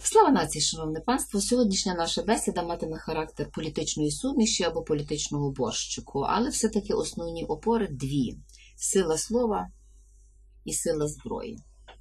Слава нації, шановне панство! Сьогоднішня наша бесіда матиме характер політичної суміші або політичного борщику, але все-таки основні опори дві – сила слова і сила зброї.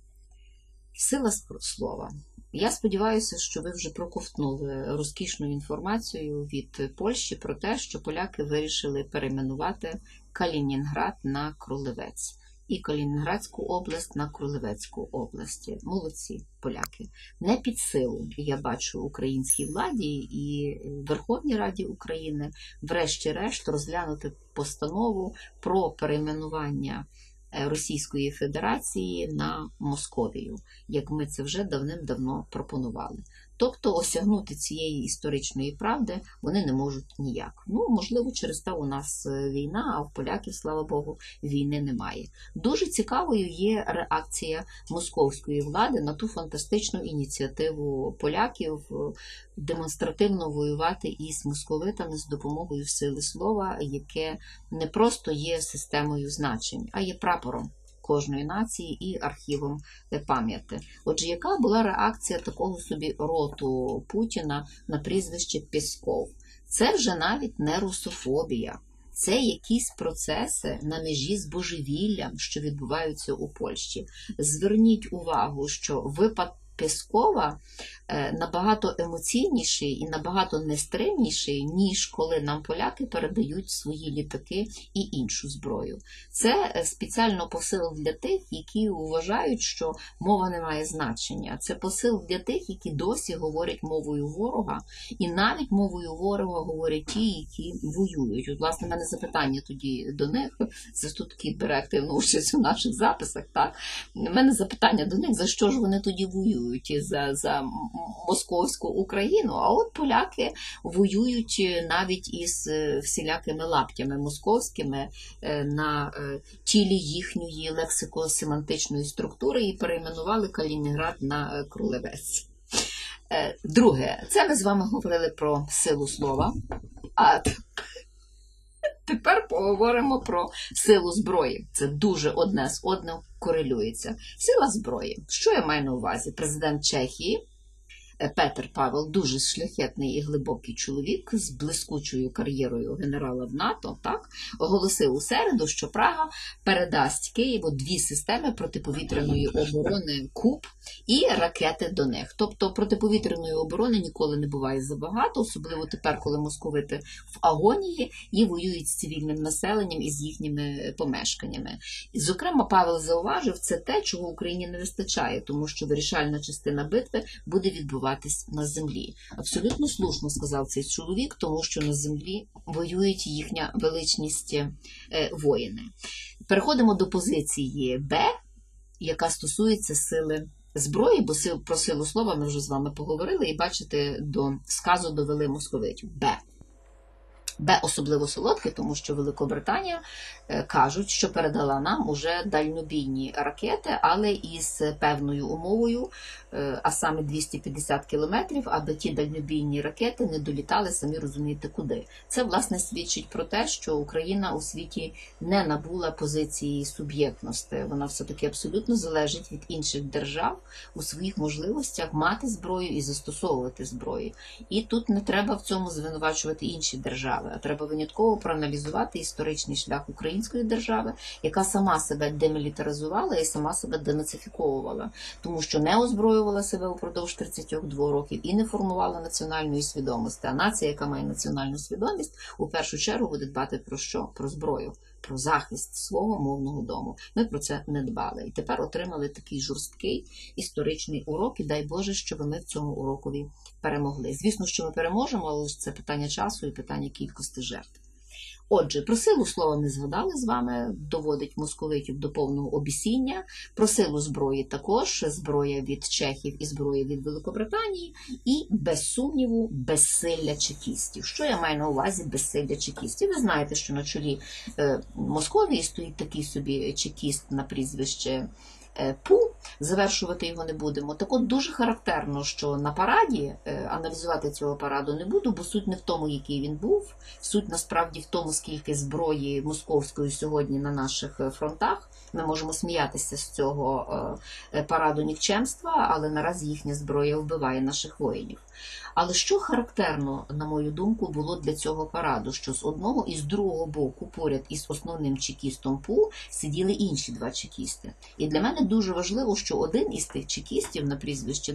Сила слова. Я сподіваюся, що ви вже проковтнули розкішну інформацію від Польщі про те, що поляки вирішили перейменувати Калінінград на Кролевець і Калінінградську область на Кролевецьку область. Молодці поляки. Не під силу, я бачу, українській владі і Верховній Раді України врешті-решт розглянути постанову про перейменування Російської Федерації на Московію, як ми це вже давним-давно пропонували. Тобто осягнути цієї історичної правди вони не можуть ніяк. Ну, можливо, через те у нас війна, а в поляків, слава Богу, війни немає. Дуже цікавою є реакція московської влади на ту фантастичну ініціативу поляків демонстративно воювати із московитами з допомогою сили слова, яке не просто є системою значень, а є прапором кожної нації і архівом пам'яті. Отже, яка була реакція такого собі роту Путіна на прізвище Пєсков? Це вже навіть не русофобія. Це якісь процеси на межі з божевіллям, що відбуваються у Польщі. Зверніть увагу, що випадок Пєскова набагато емоційніший і набагато нестримніший, ніж коли нам поляки передають свої літаки і іншу зброю. Це спеціально посил для тих, які вважають, що мова не має значення. Це посил для тих, які досі говорять мовою ворога, і навіть мовою ворога говорять ті, які воюють. От, власне, в мене запитання тоді до них, це тут такий бере активну участь у наших записах, так? У мене запитання до них, за що ж вони тоді воюють? За московську Україну, а от поляки воюють навіть із всілякими лаптями московськими на тілі їхньої лексико-семантичної структури і перейменували Калінінград на Кролевець. Друге, це ми з вами говорили про силу слова, а тепер поговоримо про силу зброї. Це дуже одне з одним корелюється. Сила зброї. Що я маю на увазі? Президент Чехії Петр Павел, дуже шляхетний і глибокий чоловік з блискучою кар'єрою генерала в НАТО, так, оголосив у середу, що Прага передасть Києву 2 системи протиповітряної оборони КУП і ракети до них. Тобто протиповітряної оборони ніколи не буває забагато, особливо тепер, коли московити в агонії і воюють з цивільним населенням і з їхніми помешканнями. І, зокрема, Павел зауважив, це те, чого Україні не вистачає, тому що вирішальна частина битви буде відбуватися на землі. Абсолютно слушно сказав цей чоловік, тому що на землі воюють їхня величність воїни. Переходимо до позиції Б, яка стосується сили зброї, бо про силу слова ми вже з вами поговорили, і бачите, до сказу довели московитів. Б особливо солодке, тому що Великобританія, кажуть, що передала нам уже дальнобійні ракети, але із певною умовою, а саме 250 кілометрів, аби ті дальнобійні ракети не долітали, самі розумієте, куди. Це, власне, свідчить про те, що Україна у світі не набула позиції суб'єктності. Вона все-таки абсолютно залежить від інших держав у своїх можливостях мати зброю і застосовувати зброю. І тут не треба в цьому звинувачувати інші держави, а треба винятково проаналізувати історичний шлях української держави, яка сама себе демілітаризувала і сама себе денацифіковувала, тому що не озброювала себе упродовж 32 років і не формувала національної свідомості. А нація, яка має національну свідомість, у першу чергу буде дбати про що? Про зброю, про захист свого мовного дому. Ми про це не дбали. І тепер отримали такий жорсткий історичний урок, і дай Боже, щоб ми в цьому урокові перемогли. Звісно, що ми переможемо, але це питання часу і питання кількості жертв. Отже, про силу слова ми згадали з вами, доводить московитів до повного обісіння. Про силу зброї також, зброя від чехів і зброя від Великобританії, і, без сумніву, безсилля чекістів. Що я маю на увазі безсилля чекістів? Ви знаєте, що на чолі Московії стоїть такий собі чекіст на прізвище ПУ, завершувати його не будемо. Так от дуже характерно, що на параді, аналізувати цього параду не буду, бо суть не в тому, який він був, суть насправді в тому, скільки зброї московської сьогодні на наших фронтах. Ми можемо сміятися з цього параду нікчемства, але наразі їхня зброя вбиває наших воїнів. Але що характерно, на мою думку, було для цього параду, що з одного і з другого боку, поряд із основним чекістом ПУ, сиділи інші два чекісти. І для мене дуже важливо, що один із тих чекістів на прізвище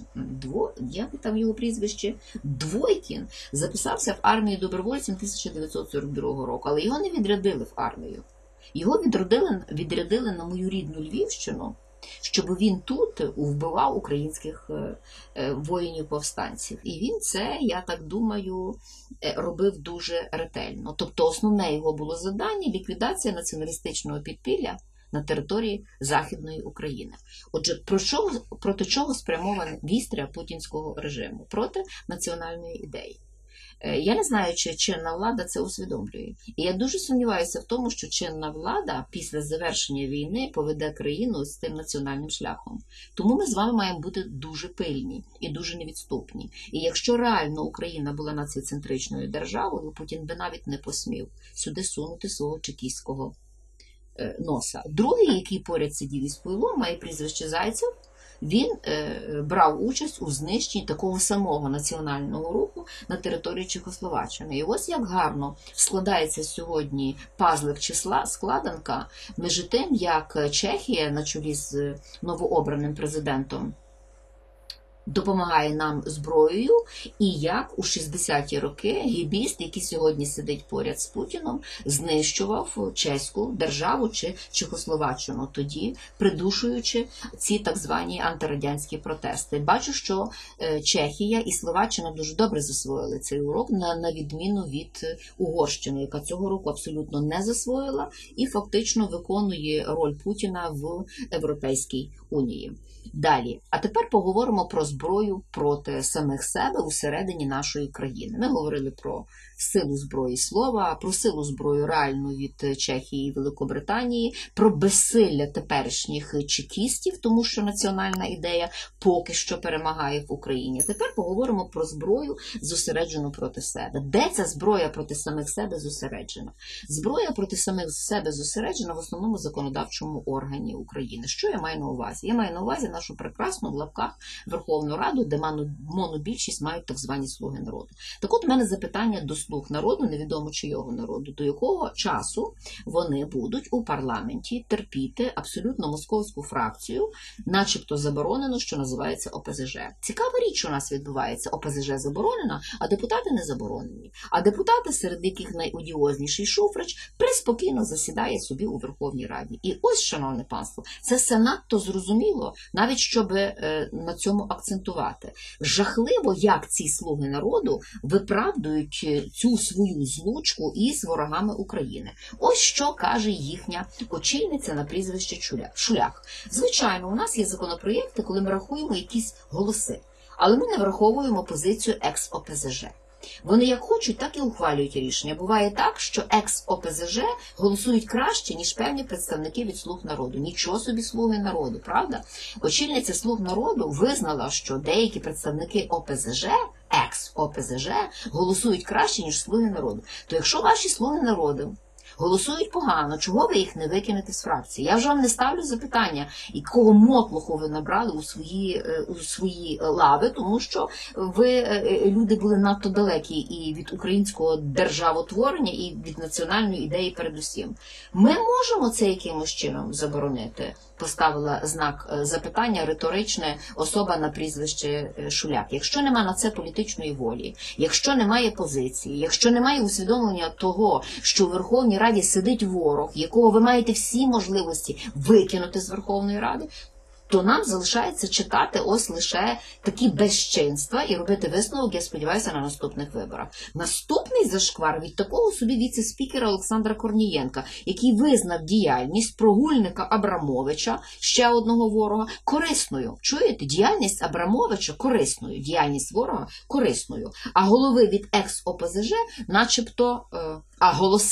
Двойкін записався в армію добровольцем 1942 року, але його не відрядили в армію. Його відрядили на мою рідну Львівщину, щоб він тут вбивав українських воїнів-повстанців. І він це, я так думаю, робив дуже ретельно. Тобто основне його було завдання – ліквідація націоналістичного підпілля на території Західної України. Отже, проти чого спрямоване вістря путінського режиму? Проти національної ідеї. Я не знаю, чи чинна влада це усвідомлює. І я дуже сумніваюся в тому, що чинна влада після завершення війни поведе країну з тим національним шляхом. Тому ми з вами маємо бути дуже пильні і дуже невідступні. І якщо реально Україна була націоцентричною державою, Путін би навіть не посмів сюди сунути свого чекістського носа. Другий, який поряд сидів із Пуйлом, має прізвище Зайцев, він брав участь у знищенні такого самого національного руху на території Чехословаччини. І ось як гарно складається сьогодні пазлик числа, складанка, між тим, як Чехія на чолі з новообраним президентом допомагає нам зброєю, і як у 60-ті роки гібіст, який сьогодні сидить поряд з Путіном, знищував чеську державу чи Чехословаччину, тоді придушуючи ці так звані антирадянські протести. Бачу, що Чехія і Словаччина дуже добре засвоїли цей урок, на відміну від Угорщини, яка цього року абсолютно не засвоїла і фактично виконує роль Путіна в Європейській Унії. Далі. А тепер поговоримо про зброю проти самих себе усередині нашої країни. Ми говорили про силу зброї слова, про силу зброї реальну від Чехії і Великобританії, про безсилля теперішніх чекістів, тому що національна ідея поки що перемагає в Україні. Тепер поговоримо про зброю, зосереджену проти себе. Де ця зброя проти самих себе зосереджена? Зброя проти самих себе зосереджена в основному законодавчому органі України. Що я маю на увазі? Я маю на увазі нашу прекрасну в лапках Верховну Раду, де монобільшість мають так звані слуги народу. Так от у мене запитання до слуг народу, невідомо чийого народу, до якого часу вони будуть у парламенті терпіти абсолютно московську фракцію, начебто заборонено, що називається ОПЗЖ. Цікава річ у нас відбувається. ОПЗЖ заборонена, а депутати не заборонені. А депутати, серед яких найодіозніший Шуфрич, приспокійно засідає собі у Верховній Раді. І ось, шановне панство, це все надто зрозуміло, навіть щоб на цьому акцентувати. Жахливо, як ці слуги народу виправдують цю свою злучку із ворогами України. Ось що каже їхня очільниця на прізвище Шулях. Звичайно, у нас є законопроєкти, коли ми рахуємо якісь голоси, але ми не враховуємо позицію екс-ОПЗЖ. Вони як хочуть, так і ухвалюють рішення. Буває так, що екс-ОПЗЖ голосують краще, ніж певні представники від «Слуг народу». Нічого собі слуги народу, правда? Очільниця «Слуг народу» визнала, що деякі представники ОПЗЖ, екс-ОПЗЖ, голосують краще, ніж слуги народу. То якщо ваші слуги народу голосують погано, чого ви їх не викинете з фракції? Я вже вам не ставлю запитання, якого мотлуху ви набрали у свої лави, тому що ви, люди, були надто далекі і від українського державотворення, і від національної ідеї передусім. Ми можемо це якимось чином заборонити? Поставила знак запитання риторичне особа на прізвище Шуляк. Якщо нема на це політичної волі, якщо немає позиції, якщо немає усвідомлення того, що у Верховній Раді сидить ворог, якого ви маєте всі можливості викинути з Верховної Ради, то нам залишається читати ось лише такі безчинства і робити висновок, я сподіваюся, на наступних виборах. Наступний зашквар від такого собі віце-спікера Олександра Корнієнка, який визнав діяльність прогульника Абрамовича, ще одного ворога, корисною. Чуєте? Діяльність Абрамовича корисною, діяльність ворога корисною. А голови від екс-ОПЗЖ начебто, а голоси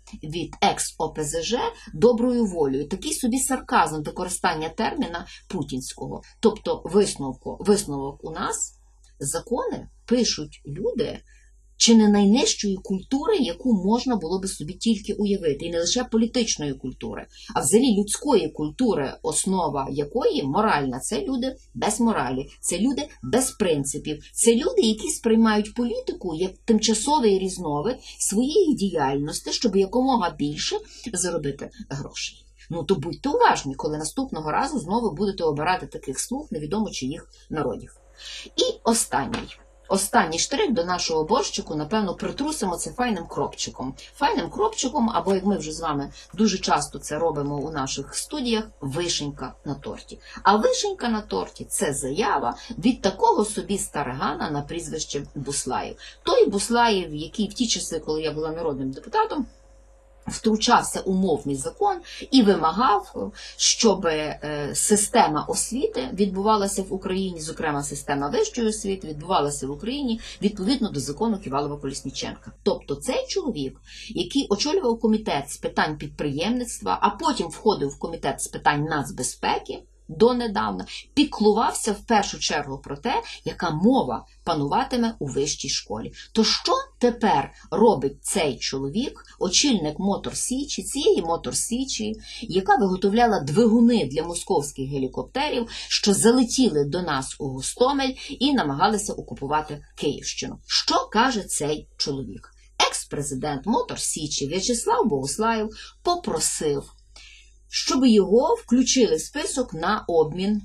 від екс-ОПЗЖ доброю волею. Такий собі сарказм використання терміна путінського. Тобто висновок у нас, закони пишуть люди, чи не найнижчої культури, яку можна було би собі тільки уявити. І не лише політичної культури, а взагалі людської культури, основа якої моральна. Це люди без моралі, це люди без принципів, це люди, які сприймають політику як тимчасовий різновид своєї діяльності, щоб якомога більше заробити грошей. Ну, то будьте уважні, коли наступного разу знову будете обирати таких слуг невідомо чиїх народів. І останній штрих до нашого борщику, напевно, притрусимо це файним кропчиком. Файним кропчиком, або, як ми вже з вами дуже часто це робимо у наших студіях, вишенька на торті. А вишенька на торті – це заява від такого собі старигана на прізвище Буслаєв. Той Буслаєв, який в ті часи, коли я була народним депутатом, втручався у мовний закон і вимагав, щоб система освіти відбувалася в Україні, зокрема система вищої освіти, відбувалася в Україні відповідно до закону Ківалова-Колісніченка. Тобто цей чоловік, який очолював комітет з питань підприємництва, а потім входив в комітет з питань нацбезпеки, донедавна, піклувався в першу чергу про те, яка мова пануватиме у вищій школі. То що тепер робить цей чоловік, очільник Моторсічі, цієї Моторсічі, яка виготовляла двигуни для московських гелікоптерів, що залетіли до нас у Гостомель і намагалися окупувати Київщину? Що каже цей чоловік? Екс-президент Моторсічі В'ячеслав Богуслаєв попросив, щоб його включили в список на обмін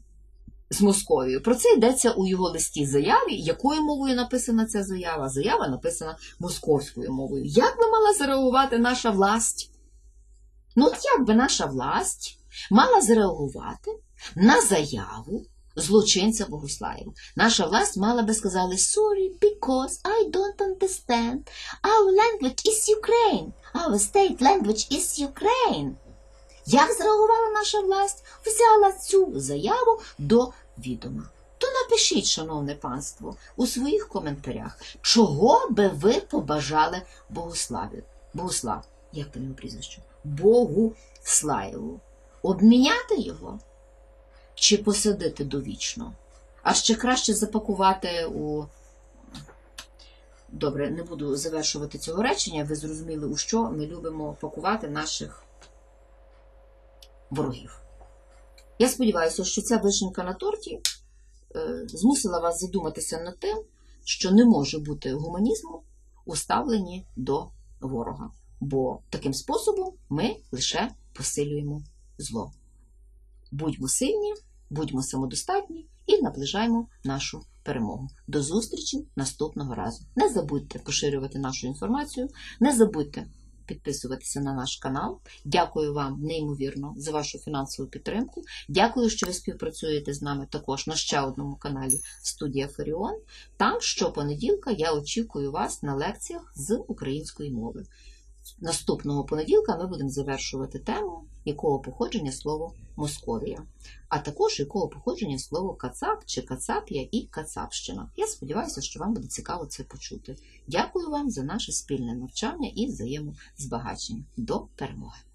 з Московією. Про це йдеться у його листі-заяві. Якою мовою написана ця заява? Заява написана московською мовою. Як би мала зреагувати наша власть? Ну, от як би наша власть мала зреагувати на заяву злочинця Богуслаєва? Наша власть мала би сказати «Sorry, because I don't understand. Our language is Ukraine. Our state language is Ukraine». Як зреагувала наша власть? Взяла цю заяву до відома. То напишіть, шановне панство, у своїх коментарях, чого би ви побажали Богуслав, як по ньому прізвище? Богуслаєву. Обміняти його? Чи посадити довічно? А ще краще запакувати у... Добре, не буду завершувати цього речення, ви зрозуміли, у що ми любимо пакувати наших ворогів. Я сподіваюся, що ця вишенька на торті змусила вас задуматися над тим, що не може бути гуманізму у ставленні до ворога. Бо таким способом ми лише посилюємо зло. Будьмо сильні, будьмо самодостатні і наближаємо нашу перемогу. До зустрічі наступного разу. Не забудьте поширювати нашу інформацію, не забудьте підписуватися на наш канал. Дякую вам неймовірно за вашу фінансову підтримку. Дякую, що ви співпрацюєте з нами також на ще одному каналі Студія Фаріон. Там щопонеділка я очікую вас на лекціях з української мови. Наступного понеділка ми будемо завершувати тему, якого походження слово Московія, а також якого походження слово Кацап чи Кацапія і Кацапщина. Я сподіваюся, що вам буде цікаво це почути. Дякую вам за наше спільне навчання і взаємозбагачення. До перемоги!